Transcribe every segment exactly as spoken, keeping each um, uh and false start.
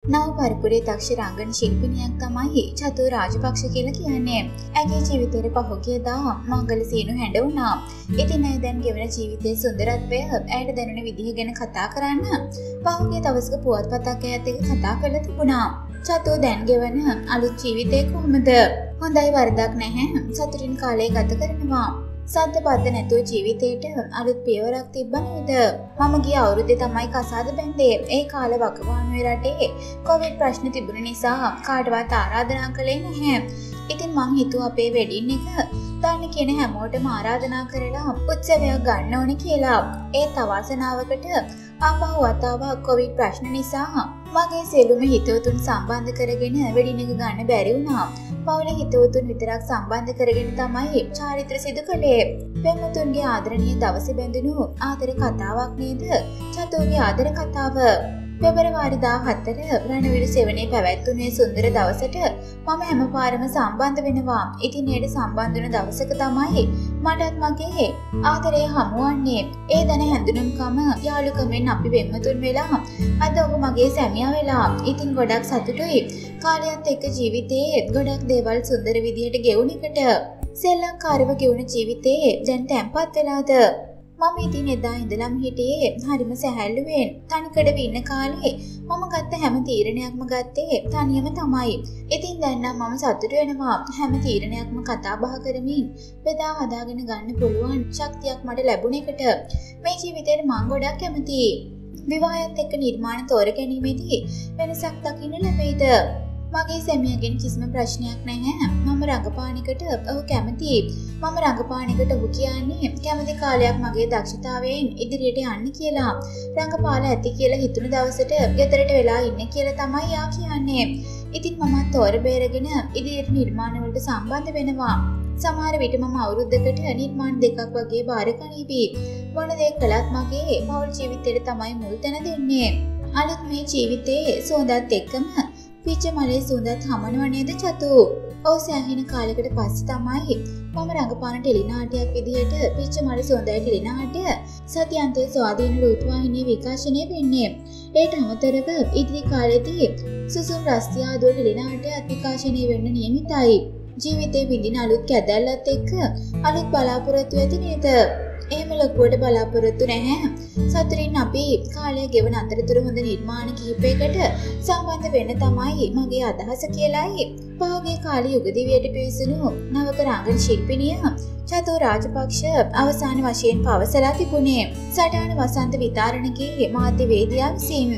නව පරපුරේ දක්ෂ රංගන ශිල්පිනියක් තමයි චතු රාජපක්ෂ කියලා කියන්නේ. ඇගේ ජීවිතේ පහුගියදා මංගල සීනු හැඬ වුණා. ඉතින් ඇය දැන් ගෙවන ජීවිතයේ සුන්දරත්වය ඇයට දැනුන විදිහ ගැන කතා කරන්න පහුගිය දවසක පුවත්පතක් ඇයත් එක්ක කතා කරලා තිබුණා. චතු දැන් ගෙවන අලුත් ජීවිතේ කොහොමද? හොඳයි, වරදක් නැහැ. සතුටින් කාලය ගත කරනවා. සද්ද බද්ද නැතුව ජීවිතේට අලුත් පියවරක් තිබ්බ නේද? මම ගිය අවුරුද්දේ තමයි කසාද බැන්දේ. ඒ කාලේ වකවානුවේ රටේ කොවිඩ් ප්‍රශ්න තිබුණ නිසා කාටවත් ආරාධනා කළේ නැහැ. ඉතින් මං හිතුවා අපේ වෙඩින් එක දාන්න කියන හැමෝටම ආරාධනා කරලා උත්සවයක් ගන්න ඕනේ කියලා. ඒත් අවාසනාවකට ආපහු වතාවක් කොවිඩ් ප්‍රශ්න නිසා මගේ සියලුම හිතවතුන් සම්බන්ධ කරගෙන වෙඩින් එක ගන්න බැරි වුණා. පවුලේ හිතවතුන් විතරක් සම්බන්ධ කරගෙන තමයි චාරිත්‍ර සිදු කළේ. පෙම්වතුන්ගේ ආදරණීය දවසේ බැඳුණු ආදර කතාවක් නේද චතුගේ ආදර කතාව. පෙබරවාරි දාහතර රණවිරු සෙවණේ පැවැත්වුණේ සුන්දර දවසට මම හැම පාරම සම්බන්ධ වෙනවා. ඉතින් ඒට සම්බන්ධ වුණ දවසක තමයි මටත් මගේ ආදරය හමුවන්නේ. ඒ දන හැඳුනුම්කම යාළුකමෙන් අපි වෙම්මතුන් වෙලා අද ඔබ මගේ සැමියා වෙලා. ඉතින් ගොඩක් සතුටුයි. කාලයත් එක්ක ජීවිතේ ගොඩක් දේවල් සුන්දර විදිහට ගෙවුණ එකට. සෙල්ලම්කාරව ගෙවුණ ජීවිතේ දැන් තැම්පත් වෙලාද? මම ඉතින් එදා ඉඳලම හිටියේ හරිම සැහැල්ලුවෙන්. තනිකඩව ඉන්න කාලේ මම ගත්ත හැම තීරණයක්ම ගත්තේ තනියම තමයි. ඉතින් දැන් නම් මම සතුටු වෙනවා. හැම තීරණයක්ම කතා බහ කරමින් බෙදා හදාගෙන ගන්න පුළුවන් ශක්තියක් මට ලැබුණ එකට. මේ ජීවිතේට මම ගොඩක් කැමතියි. විවාහයත් එක්ක නිර්මාණ තෝර ගැනීමේදී වෙනසක් දකින්න ලැබෙයිද? මගේ සැමියාගෙන් කිසිම ප්‍රශ්නයක් නැහැ. මම රංගපාන එකට ඔහු කැමතියි. මම රංගපාන එකට ඔහු කියන්නේ කැමති කාලයක් මගේ දක්ෂතාවයෙන් ඉදිරියට යන්න කියලා. රංගපාල ඇති කියලා හිතුණ දවසට ගෙදරට වෙලා ඉන්න කියලා තමයි යා කියන්නේ. ඉතින් මමත් තෝර බේරගෙන ඉදිරියට නිර්මාණ වලට සම්බන්ධ වෙනවා. සමහර විට මම අවුරුද්දකට නිර්මාණ දෙකක් වගේ බාර ගනිවි. මොන දේ කළත් මගේ පෞල් ජීවිතේට තමයි මුල් තැන දෙන්නේ. අලුත් මේ ජීවිතේ සුවඳත් එක්කම පිච්ච මලේ සුවඳත් හමනව නේද චතු? ඔව්, සෑහෙන කාලයකට පස්සේ තමයි මම රංගපාන ටෙලිනාට්‍යයක් විදිහට පිච්ච මලේ සුවඳයි ටෙලිනාට්‍ය සතියන්තයේ ස්වාධීන රූපවාහිනිය විකාශනය වෙන්නේ. ඒට අමතරව ඉදිරි කාලෙදී සුසුම් රස්තියාදුව ටෙලිනාට්‍යයක් විකාශනය වෙන්න නියමිතයි. ජීවිතේ විඳින අලුත් කැදැල්ලත් එක්ක අලුත් බලාපොරොත්තු ඇති නේද? එහෙම ලොකුවට බලාපොරොත්තු නැහැ. සතුටින් අපි කාලය ගෙවන අතරතුර හොඳ නිර්මාණ කිහිපයකට සම්බන්ධ වෙන්න තමයි මගේ අදහස කියලායි පහුගිය කාලේ යුගදිවියට පිවිසුණු නවක රංගන ශිල්පිනිය චතු රාජපක්ෂ අවසාන වශයෙන් පවසලා තිබුණේ. සටහන වසන්ත විතාරණගේ මාධ්‍යවේදියා විසින්.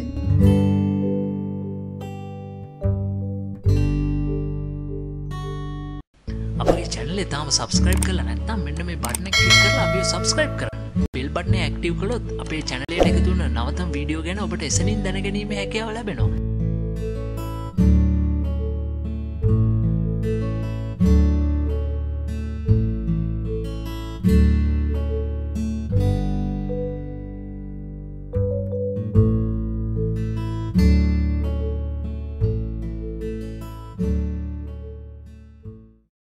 අපේ channel එක තාම subscribe කරලා නැත්නම් මෙන්න මේ button එක click කරලා අපිව subscribe කරන්න. bell button එක active කළොත් අපේ channel එකට එකතු වෙන නවතම වීඩියෝ ගැන ඔබට එසනින් දැනගැනීමේ හැකියාව ලැබෙනවා.